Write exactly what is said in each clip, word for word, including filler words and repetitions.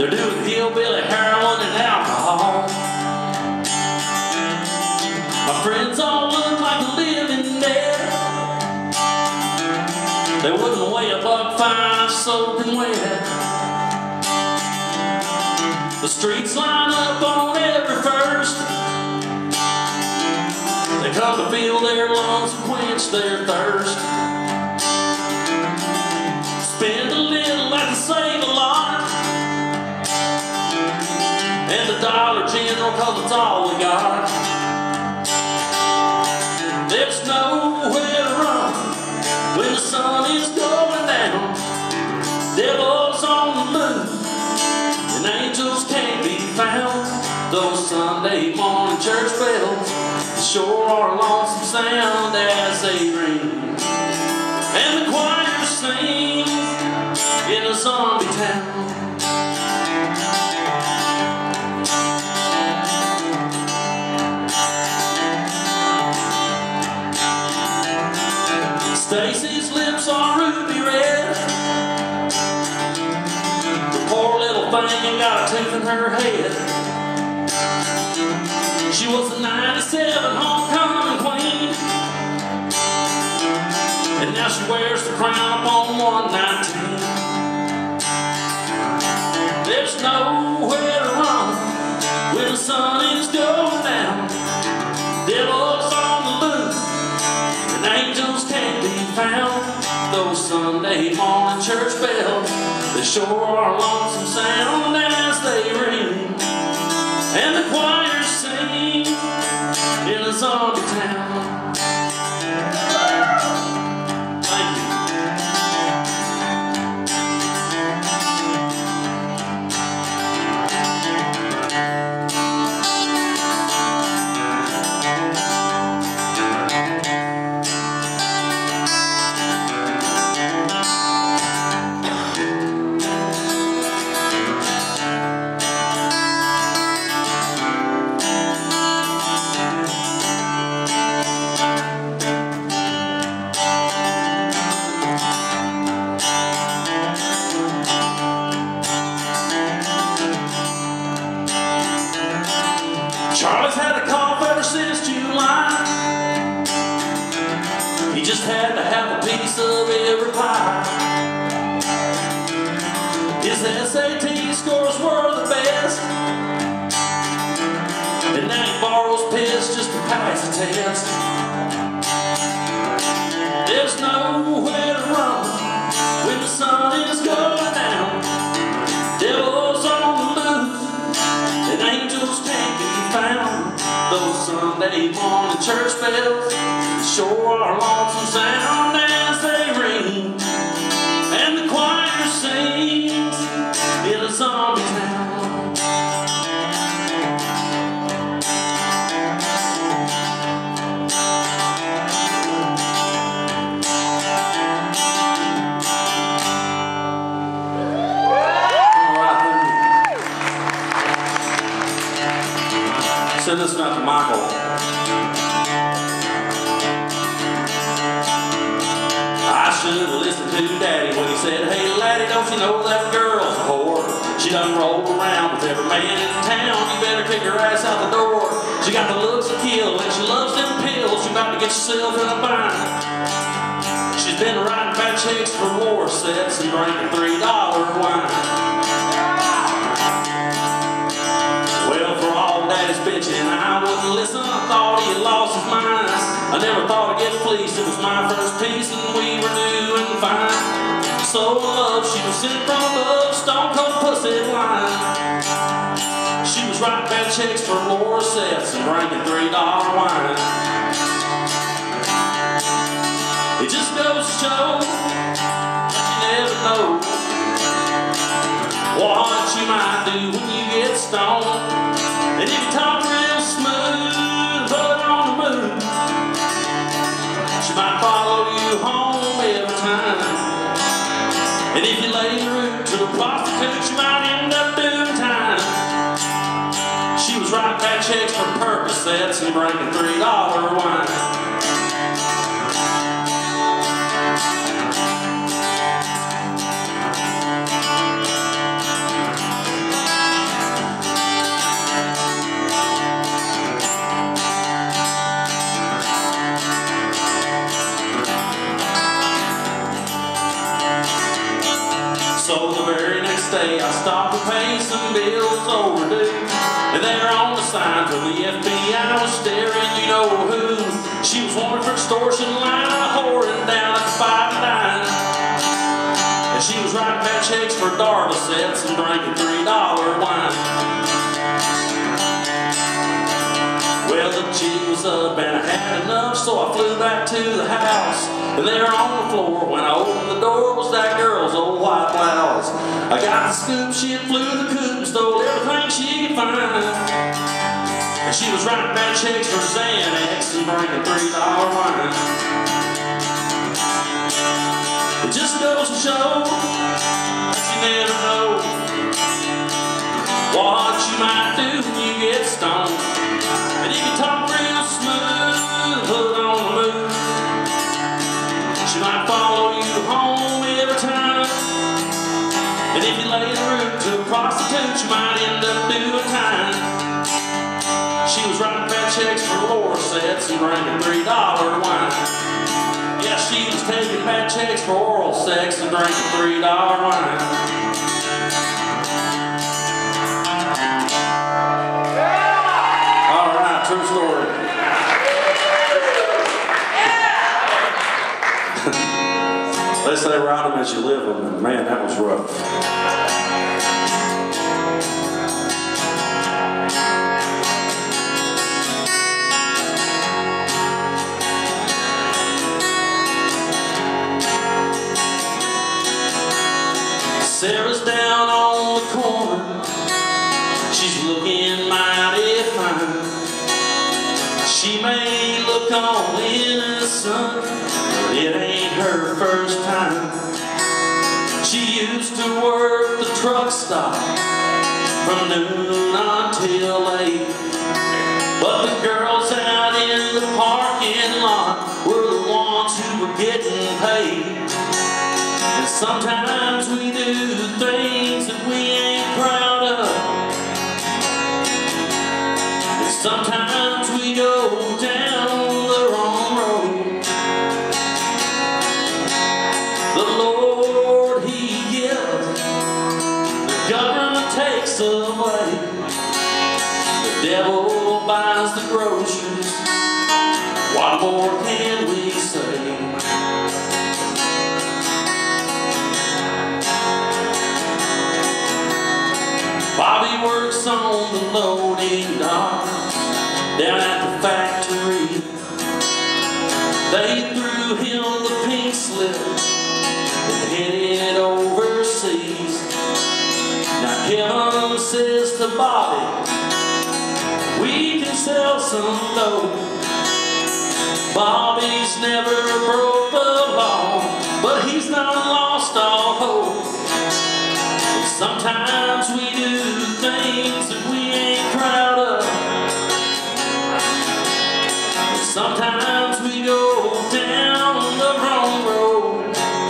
They're doing hillbilly heroin and alcohol. My friends all look like the living dead. They wouldn't weigh a buck five soaking wet. The streets line up on every first. They come to fill their lungs and quench their thirst. Spend a little and save a lot. And the Dollar General, cause it's all we got. There's nowhere to run when the sun is going down. Devil's on the move and angels can't be found. Those Sunday morning church bells sure are a lonesome sound as they ring, and the choir sings in a zombie town. Stacy's lips are ruby red. The poor little thing got a tooth in her head. She was the ninety-seven homecoming queen, and now she wears the crown upon one nineteen. There's nowhere to run when the sun is going down. Devil's on the loose and angels can't be found. Those Sunday morning church bells, they sure are a lonesome sound as they ring, and the choir sings in a zombie town. Thank you. Charlie's had a cough ever since July. He just had to have a piece of every pie. His S A T scores were the best, and now he borrows piss just to pass the test. There's nowhere to run when the sun is going down. Devil's on the loose and angels can't be found. Those Sunday morning church bells sure are a lonesome sound as they ring, and the choir sings in a zombie town. Send this one out to Michael. I should have listened to Daddy when he said, "Hey laddie, don't you know that girl's a whore? She done rolled around with every man in town. You better kick her ass out the door. She got the looks to kill and she loves them pills. You about to get yourself in a bind. She's been writing bad checks for war sets and drinking three dollar wine." Daddy's bitching, I wouldn't listen. I thought he had lost his mind. I never thought I'd get fleeced. It was my first piece and we were doing fine. So love, she was sent from above, stone cold pussy wine. She was writing bad checks for more sets and drinking three dollar wine. It just goes to show that you never know what you might do when you get stoned. And if you talk real smooth, put it on the move, she might follow you home every time. And if you lay rude to a prostitute, she might end up doing time. She was writing bad checks for Percocets and drinking three dollar wine. So the very next day I stopped to pay some bills overdue, and there on the sign from the F B I was staring, you know who. She was wanted for extortion, line a whoring down at the five and dime. And she was writing bad checks for Darla sets and drinking three dollar wine. Well, the jig was up and I had enough, so I flew back to the house. And there on the floor, when I opened the door, was that girl's old white blouse. I got the scoop, she had flew the coop and stole everything she could find. And she was writing bad checks for Xanax and drinking three dollar wine. It just goes to show that you never know what you might do when you get stoned. And if you talk real smooth, hood on the move, she might follow you home every time. And if you lay the root to a prostitute, you might end up doing time. She was writing bad checks for Laura sets and drinking three dollar wine. Yeah, she was taking bad checks for oral sex and drinking three dollar wine. All right, true story. They say ride them as you live them, and man, that was rough. Sarah's down on the corner, she's looking mighty fine. She may look all innocent, but it ain't her first time. She used to work the truck stop from noon until late, but the girls out in the parking lot were the ones who were getting paid. And sometimes we do things that we ain't proud of, and sometimes we go down the wrong road. The Lord, He gives, the government takes away. The devil buys the groceries. What more can we say? Bobby works on the loading dock down at the factory. They threw him the pink slip and headed overseas. Now Kevin says to Bobby, we can sell some dope. Bobby's never broke the law, but he's not lost all hope. Sometimes we do things that we ain't proud of, and sometimes we go down the wrong road.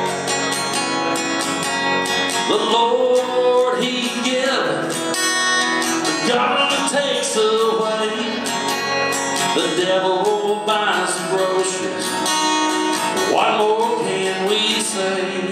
The Lord, He gives, the government takes away. The devil buys the groceries. What more can we say?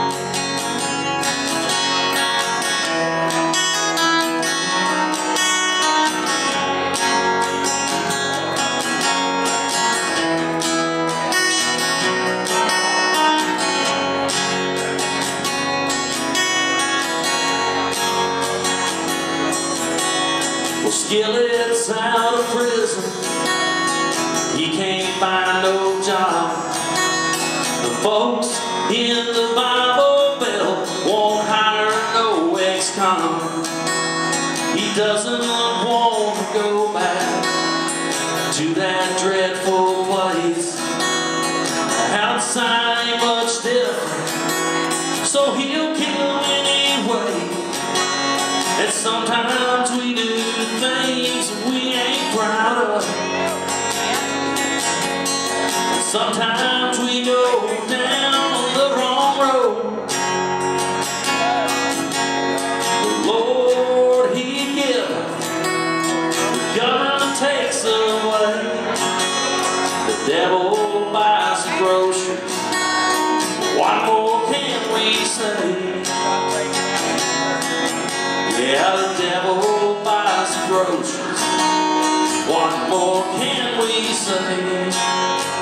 Skillet's out of prison, he can't find no job. The folks in the Bible Belt won't hire no ex-con. He doesn't want to go back to that dreadful place. Outside ain't much different, so he'll kill anyway. And sometimes we do things we ain't proud of, and sometimes we go down the wrong road. The Lord, He gives, the government takes away. The devil buys the groceries. What more can we say? devil buys groceries. What more can we say?